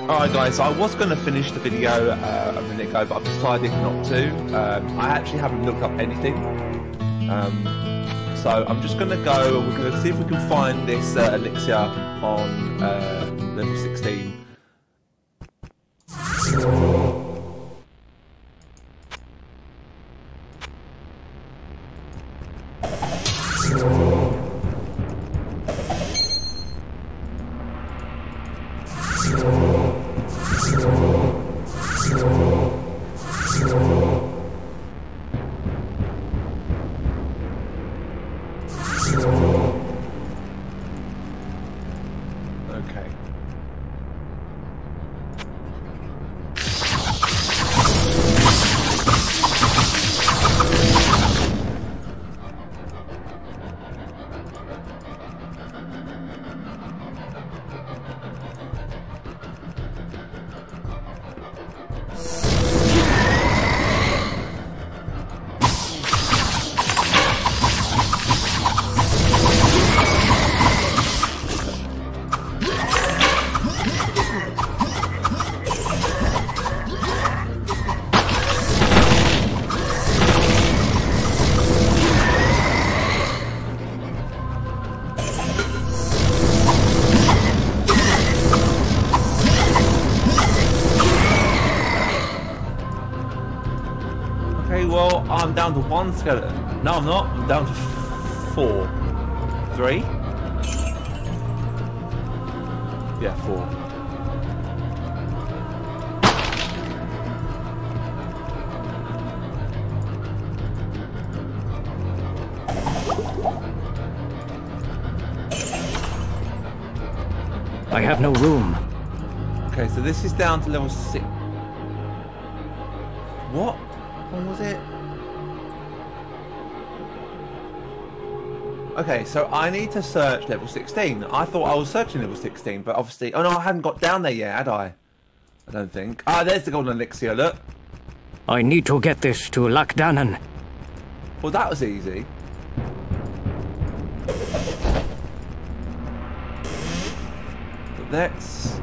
Alright guys, so I was going to finish the video a minute ago, but I've decided not to. I actually haven't looked up anything. So I'm just going to go and we're going to see if we can find this elixir on level 16. Okay. Okay, well, I'm down to 1 skeleton. No, I'm not. I'm down to 4. 3? Yeah, 4. I have no room. Okay, so this is down to level 6. What? What was it? Okay, so I need to search level 16. I thought I was searching level 16, but obviously... Oh no, I hadn't got down there yet, had I? I don't think. Ah, there's the golden elixir, look. I need to get this to Lackdannen. Well, that was easy. But let's...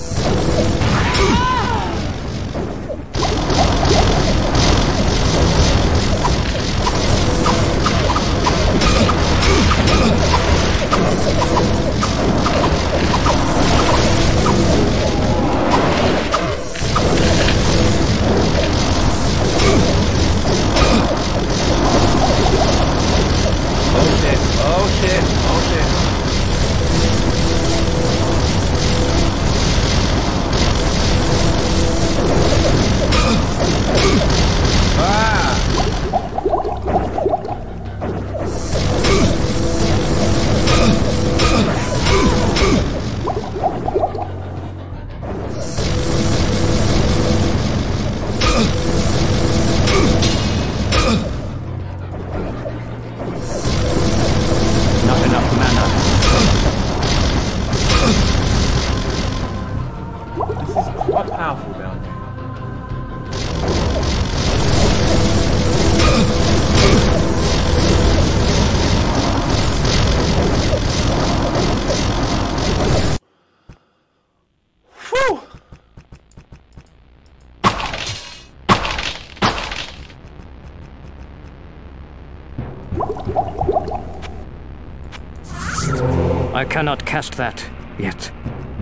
powerful down here. Whew. I cannot cast that yet.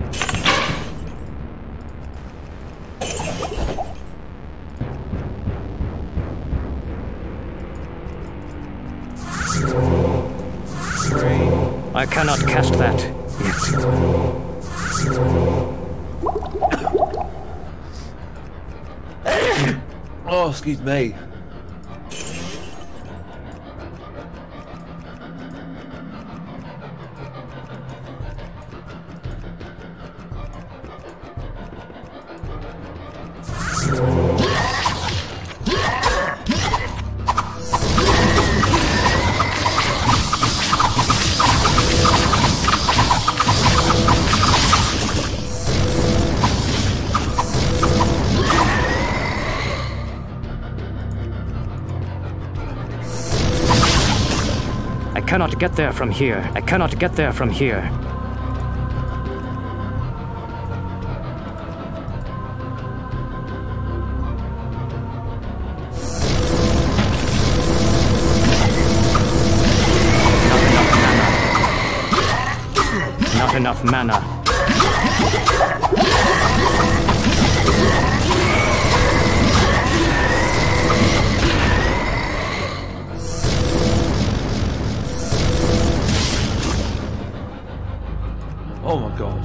I cannot cast that yet. Oh, excuse me. I cannot get there from here. I cannot get there from here. enough mana. Oh my god.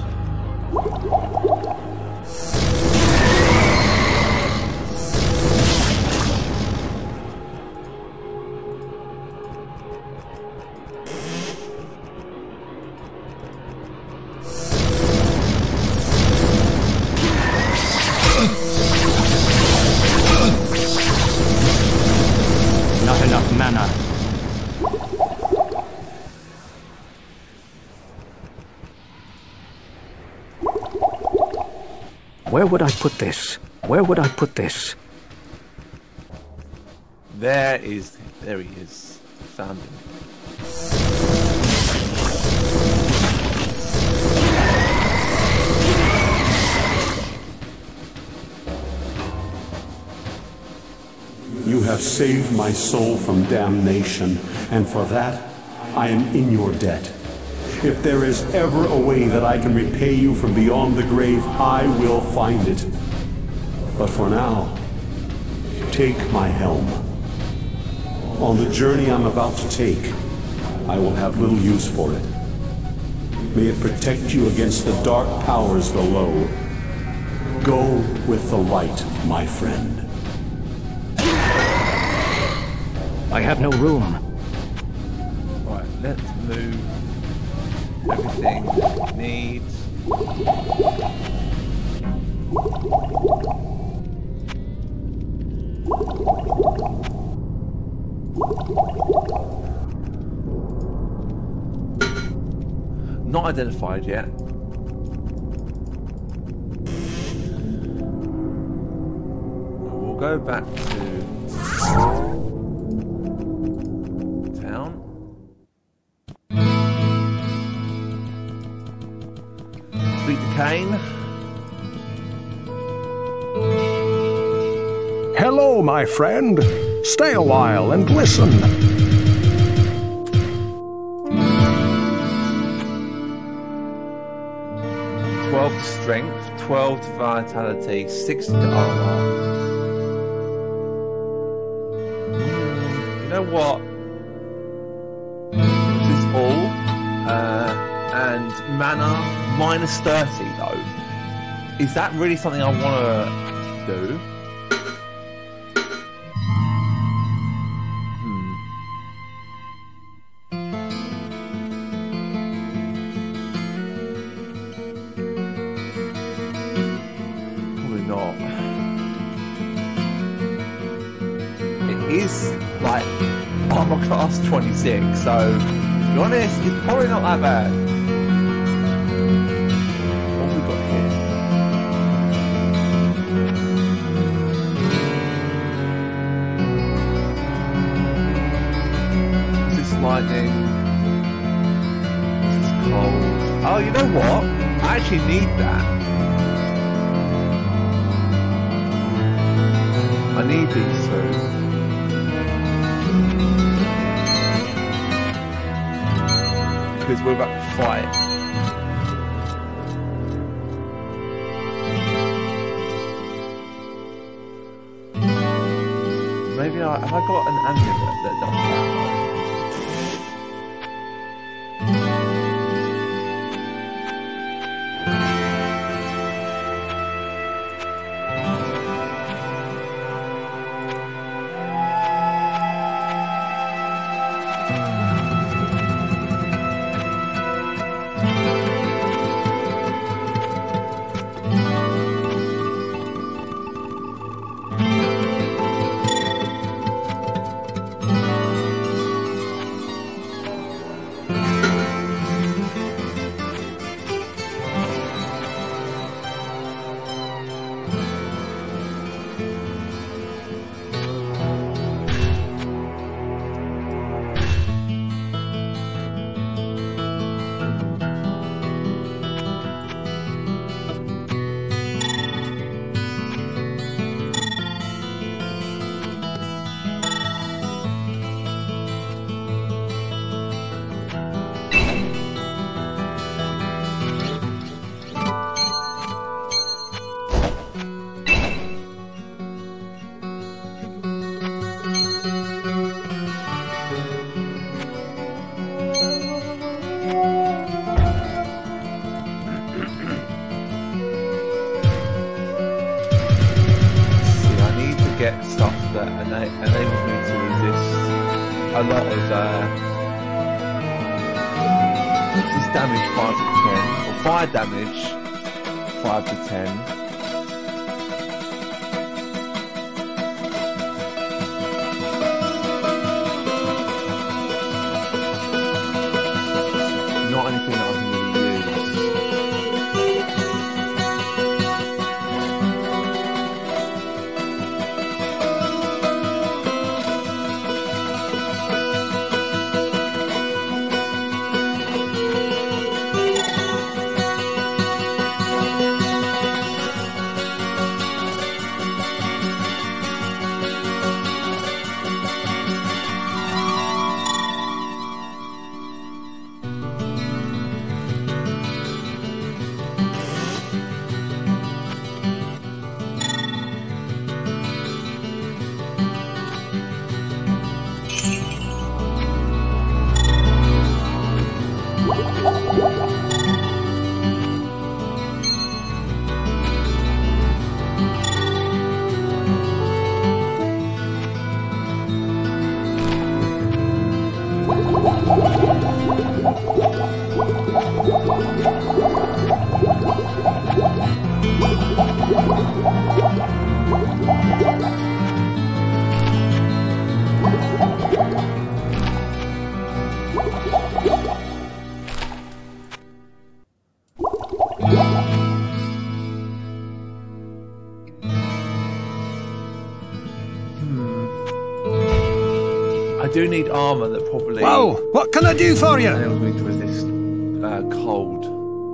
Not enough mana. Where would I put this? Where would I put this? There he is. Found him. You have saved my soul from damnation, and for that, I am in your debt. If there is ever a way that I can repay you from beyond the grave, I will find it. But for now, take my helm. On the journey I'm about to take, I will have little use for it. May it protect you against the dark powers below. Go with the light, my friend. I have no room. Right, let's move everything it needs. Not identified yet. We'll go back to town. Speak to Kane. Hello, my friend. Stay a while and listen. 12 to strength, 12 to vitality, 60 to armor. You know what? This is all. And mana minus 30 though. Is that really something I want to do? Probably not. It is like armor class 26, so to be honest, it's probably not that bad. What have we got here? This is lightning. This is cold. Oh, you know what? I actually need that. I need these two. Because we're about to fight. Maybe have I got an amulet that does that? enables me to resist a lot of this damage 5 to 10, or fire damage 5 to 10. Not anything that I can really use. I do need armor that probably Whoa! What can I do for you? enables me to resist cold.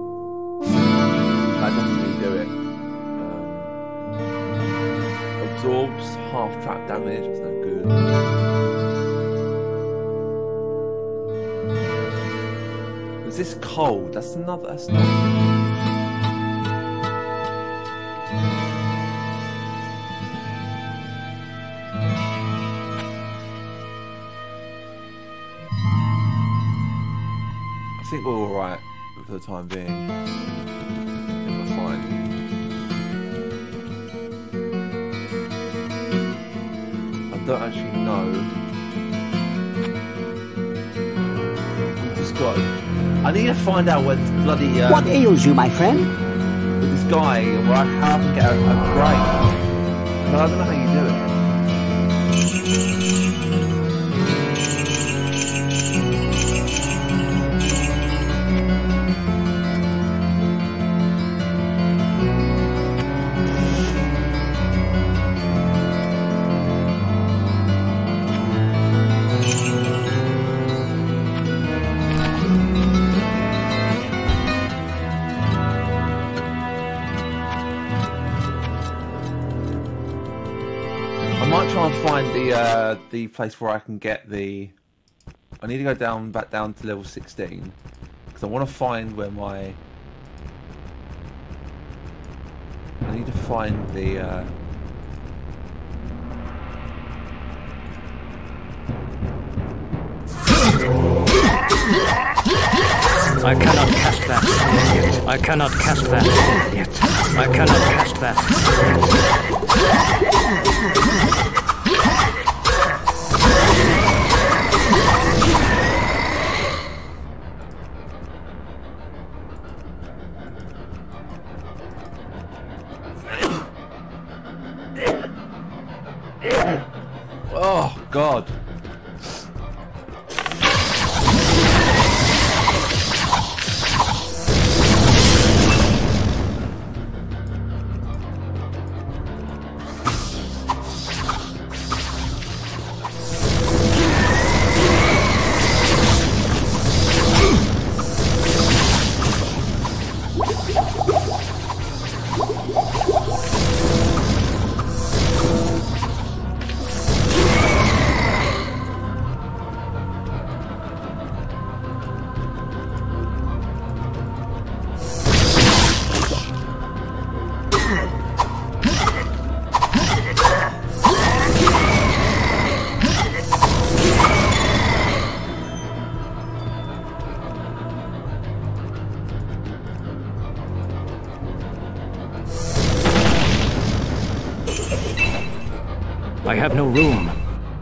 That doesn't really do it. Absorbs half trap damage, that's no good. Resist cold, that's not I think we're alright for the time being. I think we're fine. I don't actually know. We just got. I need to find out where this bloody. What ails you, my friend? With this guy, where I can get a brain. But I don't know how you do it. Try and find the place where I can get the. I need to go back down to level 16 because I want to find where my. I need to find the. I cannot cast that yet. I cannot cast that yet. I cannot cast that yet. Oh God. I have no room.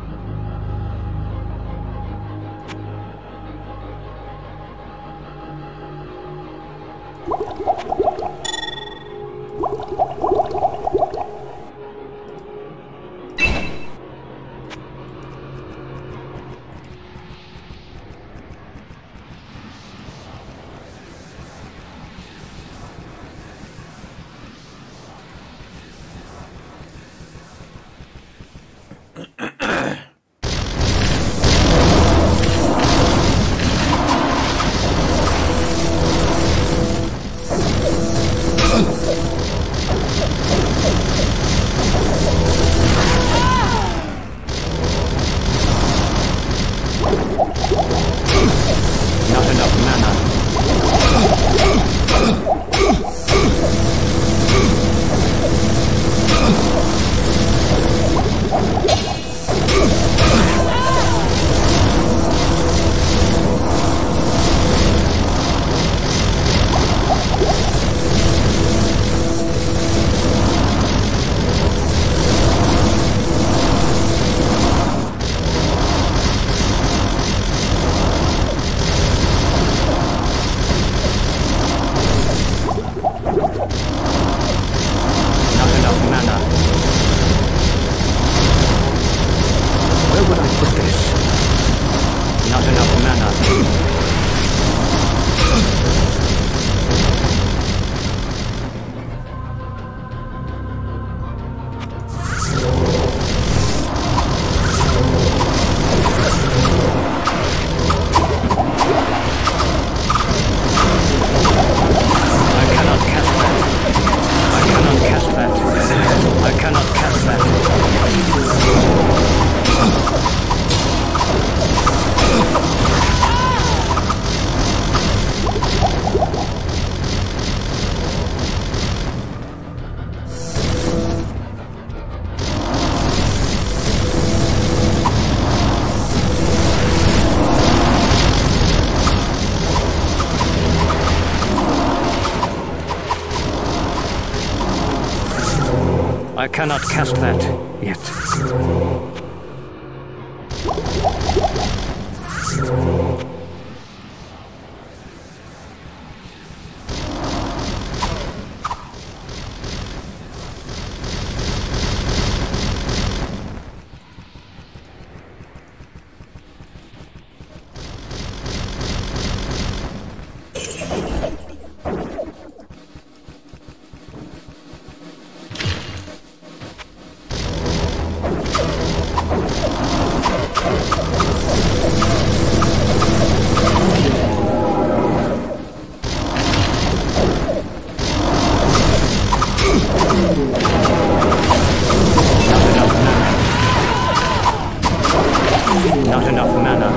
I cannot cast that yet. Not enough mana.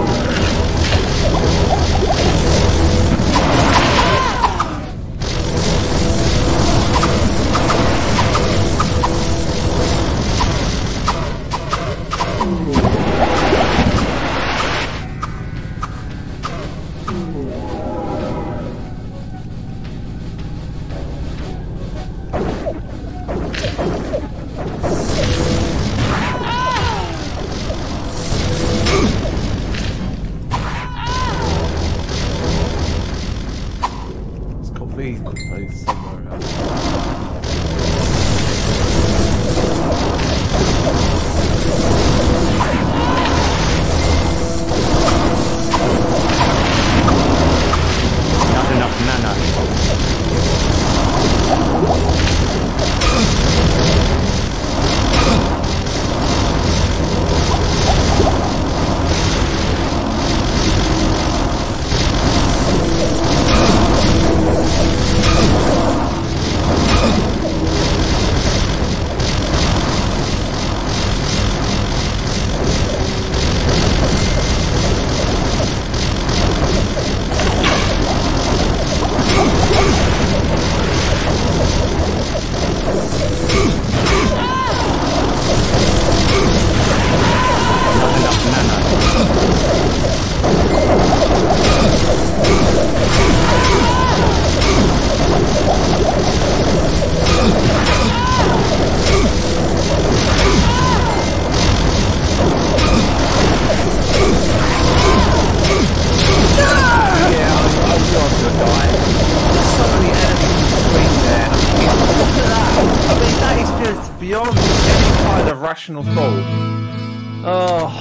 rational thought. Oh.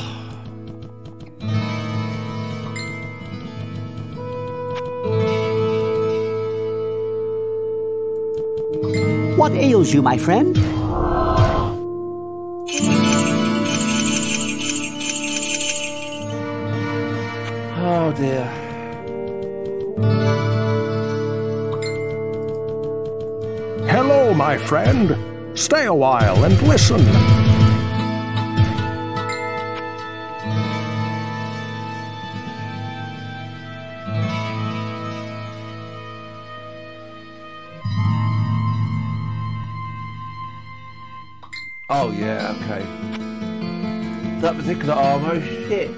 What ails you, my friend? Oh dear. Hello, my friend. Stay a while and listen. Oh yeah, okay. That particular armor, shit.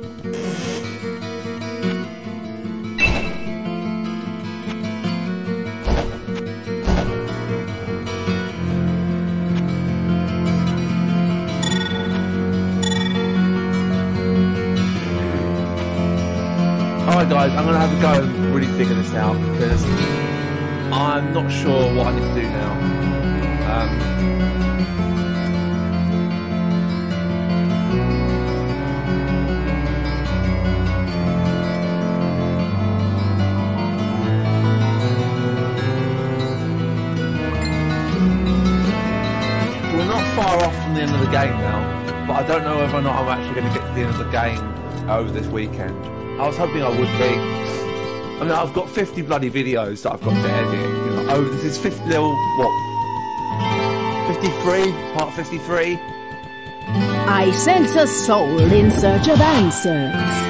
Alright guys, I'm gonna have to go and really figure this out because I'm not sure what I need to do now. We're not far off from the end of the game now, but I don't know whether or not I'm actually going to get to the end of the game over this weekend. I was hoping I would be. I mean, I've got 50 bloody videos that I've got to edit. You know, oh, this is 50 little, what? 53? Part 53? I sense a soul in search of answers.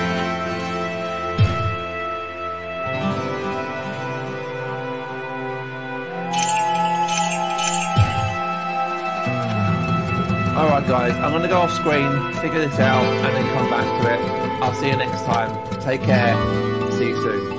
Alright guys, I'm going to go off screen, figure this out, and then come back to it. I'll see you next time. Take care. See you soon.